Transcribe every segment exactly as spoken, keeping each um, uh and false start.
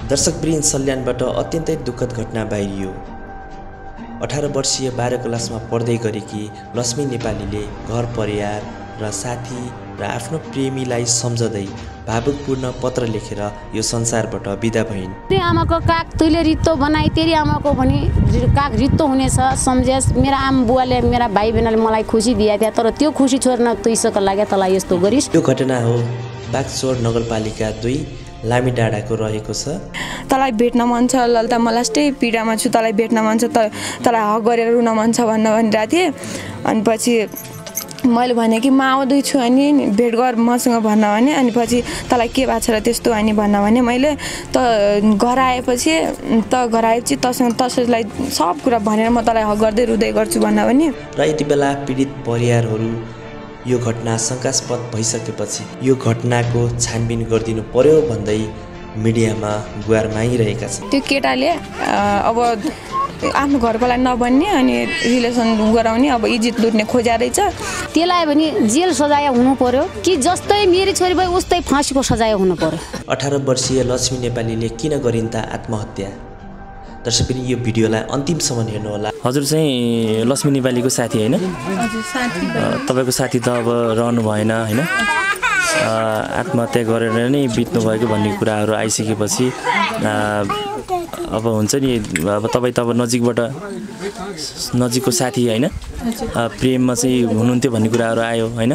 दर्शकवृन्द, सल्यानबाट अत्यन्तै दुःखद घटना बाहिरियो। अठार वर्षीय बाह्र क्लासमा पढ्दै गरेकी लक्ष्मी नेपालीले घर परिवार र साथी र आफ्नो प्रेमीलाई सम्झदै भावुकपूर्ण पत्र लेखेर यो संसारबाट बिदा भइन्। तेरी आमाको काग तैले रित्तो बनाई, तेरी आमाको पनि काग रित्तो हुनेछ सम्झेस। मेरा आमा बुवाले मेरा भाइ बहिनीले मलाई खुसी दिए थियो, तर त्यो खुसी छोड्न तुइसको लागि तँलाई यस्तो गरिस्। यो घटना हो बागचौर नगरपालिका दुई लामी डाँडाको रहेको छ। तँलाई भेट्न मन छ ललिता, म लास्टै पीडामा छु, तँलाई भेट्न मन छ, त तँलाई हक गरेर रुन मन छ भन्न भनिरहेको थिएँ। अनि पछि मैले भने कि म आउँदैछु अनि भेट गर मसँग भन्न भने। अनि पछि तँलाई के भएको छ र त्यस्तो अनि भन्न भने मैले त घर आएपछि त घर आएपछि तसँग तसलाई सब कुरा भनेर म तँलाई हक गर्दै रुँदै गर्छु भन्न भने। र यति बेला पीडित परिवारहरू यो घटना शङ्कास्पद भइसकेपछि यो घटनाको छानबिन गरिदिनु पर्यो भन्दै मिडियामा गुहार मागिरहेका छन्। त्यो केटाले अब आफ्नो घरकोलाई नबन्ने अनि रिलेसन गराउने, अब इज्जत लुट्ने खोज्या रहेछ। त्यसलाई पनि जेल सजाय हुनु पर्यो कि जस्तै मेरी छोरी भयो उस्तै फाँसीको सजाय हुनु पर्यो। अठार वर्षीय लक्ष्मी नेपालीले किन गरिन् त आत्महत्या? दर्शक पनि यो भिडियोलाई अन्तिमसम्म हेर्नु होला। हजुर चाहिँ लक्ष्मी नेपालीको साथी होइन? हजुर साथी। तपाईँको साथी त अब रहनु भएन होइन, आत्महत्या गरेर नै बित्नु भएको भन्ने कुराहरू आइसकेपछि अब हुन्छ नि, अब तपाईँ त अब नजिकबाट नजिकको साथी होइन, प्रेममा चाहिँ हुनुहुन्थ्यो भन्ने कुराहरू आयो होइन।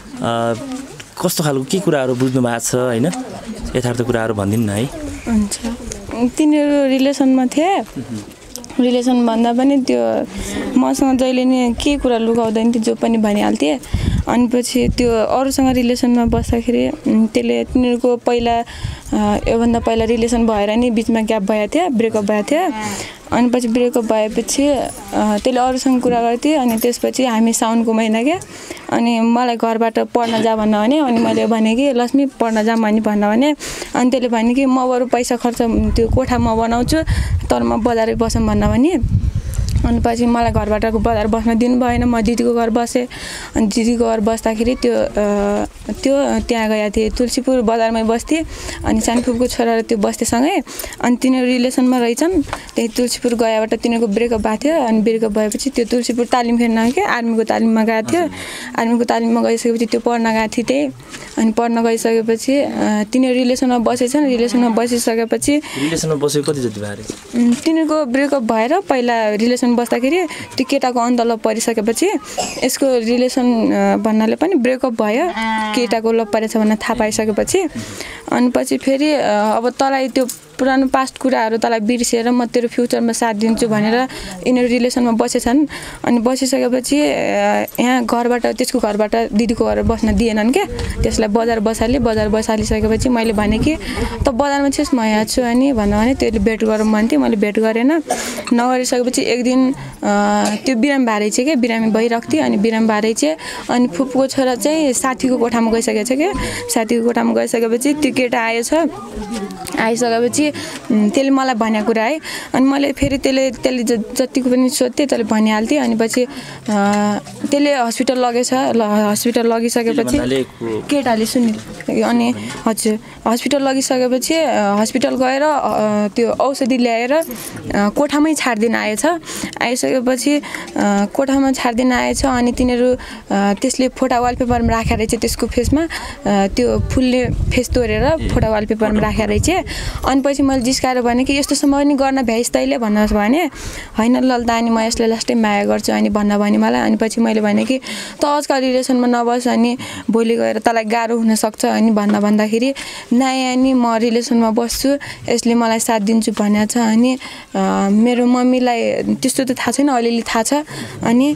कस्तो खालको के कुराहरू बुझ्नु भएको छ होइन, यथार्थ कुराहरू भनिदिनु न है। हुन्छ, तिनीहरू रिलेसनमा थिए। रिलेसन भन्दा पनि त्यो मसँग जहिले नि के कुरा लुकाउँदैन थियो, जो पनि भनिहाल्थेँ। अनि पछि त्यो अरूसँग रिलेसनमा बस्दाखेरि त्यसले तिनीहरूको पहिला योभन्दा पहिला रिलेसन भएर नि बिचमा ग्याप भएको थियो, ब्रेकअप भएको थियो। अनि पछि ब्रेकअप भएपछि त्यसले अरूसँग कुरा गर्थेँ। अनि त्यसपछि हामी साउनको महिना क्या, अनि मलाई घरबाट पढ्न जा भन्न भने। अनि मैले भने कि लक्ष्मी पढ्न जाऊँ भने भन्न भने। अनि त्यसले भने कि म बरु पैसा खर्च त्यो कोठा म बनाउँछु, तर म बजारै बसौँ भन्न भने। अनि पछि मलाई घरबाट बजार बस्न दिनु भएन, म दिदीको घर बसेँ। अनि दिदीको घर बस्दाखेरि त्यो त्यो त्यहाँ गएको थिएँ, तुलसीपुर बजारमै बस्थेँ। अनि सानो फुपूको छोरा र त्यो बस्थेसँगै। अनि तिनीहरू रिलेसनमा रहेछन्। त्यही तुलसीपुर गएबाट तिनीहरूको ब्रेकअप भएको थियो। अनि ब्रेकअप भएपछि त्यो तुलसीपुर तालिम फेर्न क्या, आर्मीको तालिममा गएको थियो। आर्मीको तालिममा गइसकेपछि त्यो पढ्न गएको थिएँ त्यही। अनि पढ्न गइसकेपछि तिनीहरू रिलेसनमा बसेछन्। रिलेसनमा बसिसकेपछि रिलेसनमा बसेको कति जति भयो? तिनीहरूको ब्रेकअप भएर पहिला रिलेसन बस्दाखेरि त्यो केटाको अन्तल परिसकेपछि यसको रिलेसन भन्नाले पनि ब्रेकअप भयो, केटाको लप परेछ भनेर थाहा पाइसकेपछि। अनि पछि फेरि अब तँलाई त्यो पुरानो पास्ट कुराहरू तँलाई बिर्सेर म तेरो फ्युचरमा साथ दिन्छु भनेर यिनीहरू रिलेसनमा बसेछन्। अनि बसिसकेपछि यहाँ घरबाट त्यसको घरबाट दिदीको घर बस्न दिएनन् क्या, त्यसलाई बजार बसाले। बजार बसालिसकेपछि मैले भने कि त बजारमा छेस् म यहाँ छु अनि भन्नु भने। त्यसले भेट गरौँ भन्थ्यो, मैले भेट गरेन। नगरिसकेपछि एक दिन त्यो बिरामी भएर चाहिँ क्या, बिरामी भइरहेको थियो। अनि बिरामी भएर चाहिँ अनि फुपूको छोरा चाहिँ साथीको कोठामा गइसकेको छ क्या। साथीको कोठामा गइसकेपछि त्यो केटा आएछ। आइसकेपछि त्यसले मलाई भनेको कुरा है। अनि मैले फेरि त्यसले त्यसले जतिको पनि सोध्थेँ त्यसले भनिहाल्थेँ। अनि पछि त्यसले हस्पिटल लगेछ। ल हस्पिटल लगिसकेपछि केटाले सुनि। अनि हजुर हस्पिटल लगिसकेपछि हस्पिटल गएर त्यो औषधि ल्याएर कोठामै छाडिदिन आएछ। आइसकेपछि कोठामा छाडिदिन आएछ। अनि तिनीहरू त्यसले फोटा वालपेपरमा राखेर रहेछ, त्यसको फेसमा त्यो फुलले फेस तोडेर फोटा वालपेपरमा राखेर रहेछ। अनि पछि मैले जिस्काएर भने कि यस्तोसम्म पनि गर्न भ्याइस् तैँले भन्न भने। होइन ललिता, अनि म यसलाई लास्टै माया गर्छु अनि भन्न भने मलाई। अनि पछि मैले भने कि त आजकल रिलेसनमा नबस्, अनि भोलि गएर तँलाई गाह्रो हुनसक्छ अनि भन्न भन्दाखेरि नाइ अनि म रिलेसनमा बस्छु, यसले मलाई साथ दिन्छु भनेको छ। अनि मेरो मम्मीलाई त्यस्तो त थाहा छैन, अलिअलि थाहा छ। अनि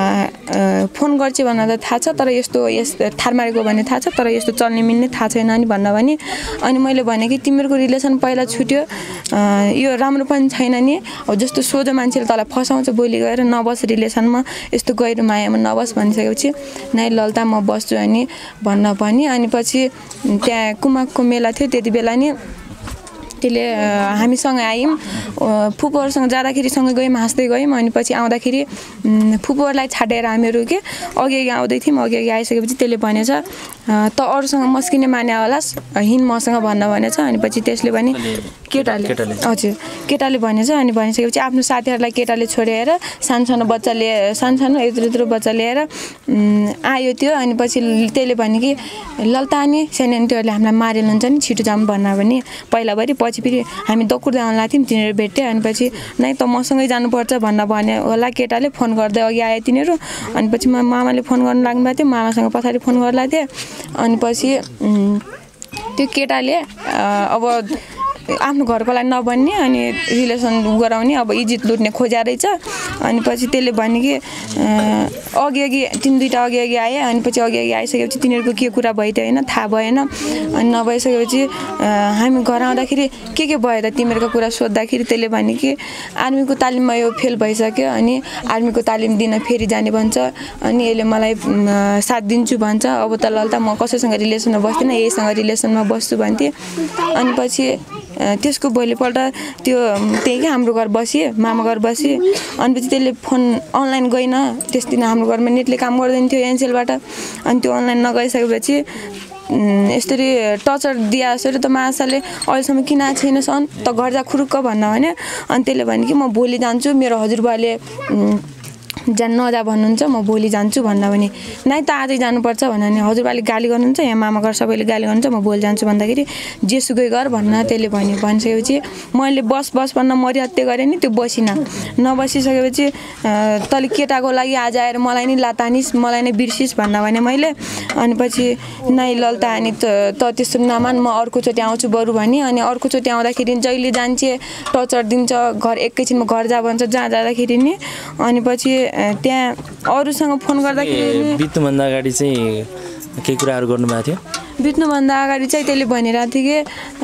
फोन गर्छु भन्न त थाहा छ, तर यस्तो यस ठार मारेको भन्ने थाहा छ, तर यस्तो चल्ने मिल्ने थाहा छैन अनि भन्न भने। अनि मैले भने कि तिमीहरूको रिलेसन पहिला छुट्यो, यो राम्रो पनि छैन नि। अब जस्तो सोझो मान्छेले तँलाई फसाउँछ, भोलि गएर नबस् रिलेसनमा, यस्तो गहिरो मायामा नबस् भनिसकेपछि नाइ ललिता म बस्छु अनि भन्न पनि। अनि पछि त्यहाँ कुमाकको मेला थियो त्यति बेला नि, त्यसले हामीसँग आयौँ। फुपूहरूसँग जाँदाखेरि सँगै गयौँ, हाँस्दै गयौँ। अनि पछि आउँदाखेरि फुपूहरूलाई छाडेर हामीहरू के अघि अघि आउँदै थियौँ। अघि अघि आइसकेपछि त्यसले भनेछ त अरूसँग मस्किने माने होलास् हिँड मसँग भन्न भनेछ अनि पछि त्यसले भने केटाले हजुर केटाले भनेछ अनि भनिसकेपछि आफ्नो साथीहरूलाई केटाले छोडेर सानो सानो बच्चा लिएर सानो सानो यत्रो यत्रो बच्चा लिएर आयो त्यो अनि पछि त्यसले भने कि ललतानी सानो त्योहरूले हामीलाई मारेल हुन्छ नि छिटो जाऊँ भन्न भने पहिलाभरि पछि फेरि हामी दकुर्दै आउनु लाग्थ्यौँ तिनीहरू भेट्यो अनि पछि नै त मसँगै जानुपर्छ भन्न भने होला केटाले फोन गर्दै अघि आए तिनीहरू अनि पछि म मामाले फोन गर्नु लाग्नु भएको थियो मामासँग पछाडि फोन गर्नु थिएँ अनि पछि त्यो केटाले अब आफ्नो घरकोलाई नबन्ने अनि रिलेसन गराउने अब इज्जत लुट्ने खोज्या रहेछ अनि पछि त्यसले भने कि अघि अघि तिन दुईवटा अघि अघि आए अनि पछि अघि अघि आइसकेपछि तिनीहरूको के कुरा भयो त्यो होइन थाहा भएन अनि नभइसकेपछि हामी घर आउँदाखेरि के के भयो त तिमीहरूको कुरा सोद्धाखेरि त्यसले भने कि आर्मीको तालिममा यो फेल भइसक्यो अनि आर्मीको तालिम दिन फेरि जाने भन्छ अनि यसले मलाई साथ दिन्छु भन्छ अब त ललता म कसैसँग रिलेसनमा बस्दिनँ यहीसँग रिलेसनमा बस्छु भन्थेँ अनि पछि त्यसको भोलिपल्ट त्यो त्यही क्या हाम्रो घर बसेँ मामा घर बसेँ अनि पछि त्यसले फोन अनलाइन गएन त्यस दिन हाम्रो घरमा नेटले काम गर्दैन थियो एनसेलबाट अनि त्यो अनलाइन नगइसकेपछि यसरी टर्चर दिए जसरी त माछाले अहिलेसम्म किन आएको छैन सन त घर जा खुरुक्क भन्न भने अनि त्यसले भने कि म भोलि जान्छु मेरो हजुरबाले जान नजा भन्नुहुन्छ म भोलि जान्छु भन्दा भने नाइ त आजै जानुपर्छ भन्दा भने हजुरबाले गाली गर्नुहुन्छ यहाँ मामा घर सबैले गाली गर्नुहुन्छ म भोलि जान्छु भन्दाखेरि जेसुकै गर भन्न त्यसले भन्यो भनिसकेपछि मैले बस बस भन्न मर्यादा गरेँ नि त्यो बसिनँ नबसिसकेपछि तैँले केटाको लागि आज आएर मलाई नि लातानिस् मलाई नै बिर्सिस् भन्दा भने मैले अनि पछि नाइ ललता अनि त त्यस्तो नमान म अर्कोचोटि आउँछु बरु भने अनि अर्कोचोटि आउँदाखेरि जहिले जान्छे टर्चर दिन्छ घर एकैछिनमा घर जा भन्छ जहाँ जाँदाखेरि नि अनि पछि त्यहाँ अरूसँग फोन गर्दाखेरि बित्नुभन्दा अगाडि चाहिँ केही कुराहरू गर्नुभएको थियो बित्नुभन्दा अगाडि चाहिँ त्यसले भनिरहेको थियो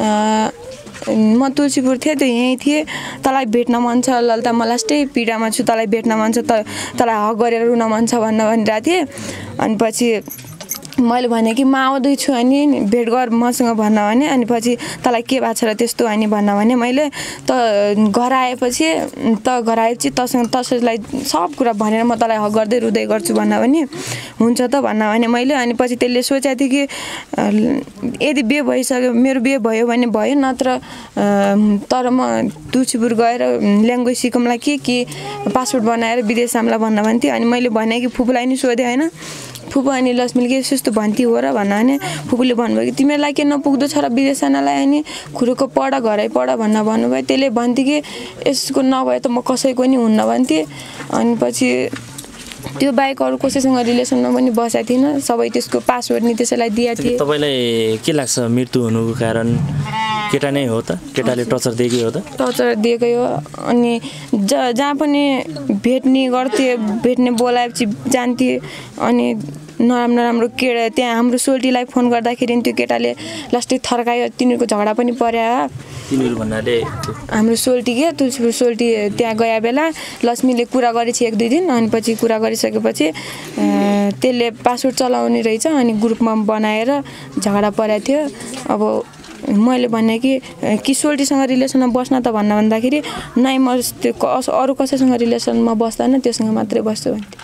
कि म तुलसीपुर थिएँ त्यो यहीँ थिएँ तँलाई भेट्न मन छ ललता म लास्टै पीडामा छु तँलाई भेट्न मन छ त तँलाई हक गरेर रुन मन छ भन्न भनिरहेको थिएँ अनि पछि मैले भने कि म आउँदैछु अनि भेट गर मसँग भन्न भने अनि पछि तँलाई के भएको छ र त्यस्तो अनि भन्न भने मैले त घर आएपछि त घर आएपछि तसँग तसैलाई सब कुरा भनेर म तँलाई हक गर्दै रुँदै गर्छु भन्न भने हुन्छ त भन्न भने मैले अनि पछि त्यसले सोचेको थिएँ कि यदि बिहे भइसक्यो मेरो बिहे भयो भने भयो नत्र तर म तुलसीपुर गएर ल्याङ्ग्वेज सिकौँला कि कि पासपोर्ट बनाएर विदेश जामला भन्न भन्थेँ अनि मैले भने कि फुपूलाई नि सोधेँ होइन फुपू अनि लक्ष्मीले के यस्तो भन्थी हो र भन्न भने फुपूले भन्नुभयो कि तिमीलाई के नपुग्दो छ र विदेश जानलाई अनि खुरुको पढ घरै पढ भन्न भन्नुभयो त्यसले भन्थ्यो कि यसको नभए त म कसैको नि हुन्न भन्थेँ अनि पछि त्यो बाइक अरू कसैसँग रिलेसनमा पनि बसेको थिइनँ सबै त्यसको पासवर्ड नि त्यसैलाई दिएको थिएँ तपाईँलाई के लाग्छ मृत्यु हुनुको कारण केटा नै हो त केटाले टर्चर दिएकै हो त टर्चर दिएकै हो अनि ज जहाँ पनि भेट्ने गर्थेँ भेट्ने बोलाएपछि जान्थेँ अनि नराम्रो नराम्रो केटा त्यहाँ हाम्रो सोल्टीलाई फोन गर्दाखेरि त्यो केटाले लास्टै थर्कायो तिनीहरूको झगडा पनि पर्यो तिनीहरू भन्नाले हाम्रो सोल्टी के तुलसीपुर सोल्टी त्यहाँ गए बेला लक्ष्मीले कुरा गरेछ एक दुई दिन अनि पछि कुरा गरिसकेपछि त्यसले पासवर्ड चलाउने रहेछ अनि ग्रुपमा बनाएर झगडा परेको थियो अब मैले भने कि कि सोल्टीसँग रिलेसनमा बस्न त भन्न भन्दाखेरि नाइ म अरू कसैसँग रिलेसनमा बस्दैन त्योसँग मात्रै बस्छु भन्थेँ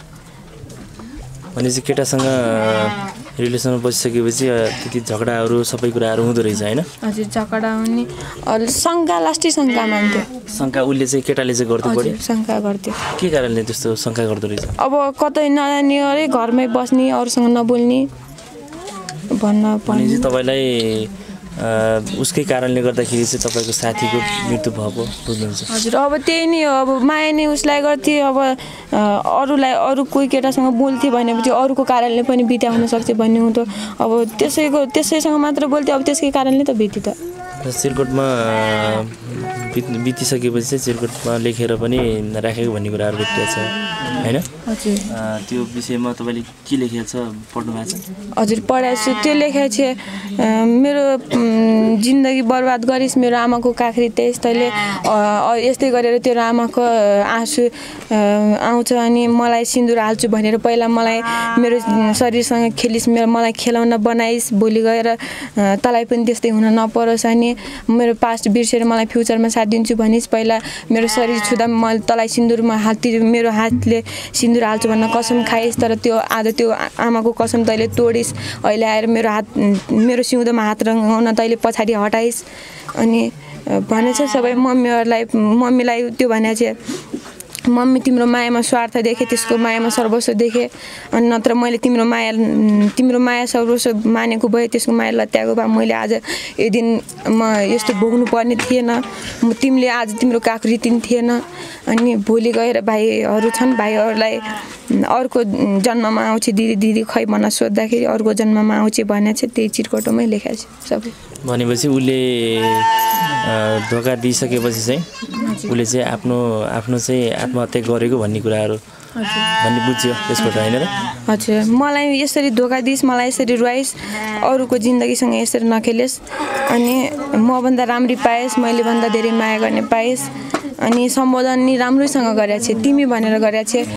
भनेपछि केटासँग रिलेसनमा बसिसकेपछि त्यति झगडाहरू सबै कुराहरू हुँदो रहेछ होइन हजुर झगडा हुने शङ्का लास्टै शङ्का मान्थ्यो शङ्का उसले चाहिँ केटाले चाहिँ गर्दै पऱ्यो शङ्का गर्थ्यो के कारणले त्यस्तो शङ्का गर्दो रहेछ अब कतै नजाने अरे घरमै बस्ने अरूसँग नबोल्ने भन्न भनेपछि तपाईँलाई उसकै कारणले गर्दाखेरि चाहिँ तपाईँको साथीको मृत्यु भएको बुझ्नुहुन्छ हजुर अब त्यही नै हो अब माया नै उसलाई गर्थेँ अब अरूलाई अरू कोही केटासँग बोल्थेँ भनेपछि अरूको कारणले पनि बिता हुनसक्छ भन्ने हुँदो अब त्यसैको त्यसैसँग मात्र बोल्थेँ अब त्यसकै कारणले त बिति त चिरकोटमा बित बितिसकेपछि चाहिँ चिरकोटमा लेखेर पनि राखेको भन्ने कुराहरू भेटिएको छ होइन हजुर त्यो विषयमा तपाईँले के लेखेको छ पढ्नु भएको छ हजुर पढाएको छु त्यो लेखेको छ मेरो जिन्दगी बर्बाद गरिस् मेरो आमाको काखरी त्यस तैँले यस्तै गरेर तेरो आमाको आँसु आउँछ अनि मलाई सिन्दुर हाल्छु भनेर पहिला मलाई मेरो शरीरसँग खेलिस् मेरो मलाई खेलाउन बनाइस् भोलि गएर तँलाई पनि त्यस्तै हुन नपरोस् अनि मेरो पास्ट बिर्सेर मलाई फ्युचरमा साथ दिन्छु भनिस् पहिला मेरो शरीर छुँदा म तँलाई सिन्दुरमा हाततिर मेरो हातले सिन्दुर हाल्छु भन्न कसम खाइस् तर त्यो आज त्यो आमाको कसम तैँले तोडिस् अहिले आएर मेरो हात मेरो सिउँदोमा हात रङ्गाउन तैँले पछाडि हटाइस् अनि भनेछ सबै मम्मीहरूलाई मम्मीलाई त्यो भने चाहिँ मम्मी तिम्रो मायामा स्वार्थ देखेँ त्यसको मायामा सर्वस्व देखेँ अनि नत्र मैले तिम्रो माया तिम्रो माया सर्वस्व मानेको भए त्यसको माया लत्याएको भए मैले आज यो दिन म यस्तो भोग्नु पर्ने थिएन म तिमीले आज तिम्रो काख रितिन थिएन अनि भोलि गएर भाइहरू छन् भाइहरूलाई अर्को जन्ममा आउँछ दिदी दिदी खै भन्न सोद्धाखेरि अर्को जन्ममा आउँछ भने चाहिँ त्यही चिरकोटोमै लेखाएको छ सबै भनेपछि उसले धोका दिइसकेपछि चाहिँ उसले चाहिँ आफ्नो आफ्नो चाहिँ आत्महत्या गरेको भन्ने कुराहरू भन्ने बुझ्यो त्यसबाट होइन र हजुर मलाई यसरी धोका दिइस् मलाई यसरी रुवाइस् अरूको जिन्दगीसँग यसरी नखेलेस् अनि मभन्दा राम्री पाएस् मैले भन्दा धेरै माया गर्ने पाएस् अनि सम्बोधन नि राम्रैसँग गरेको छ तिमी भनेर गरेको छ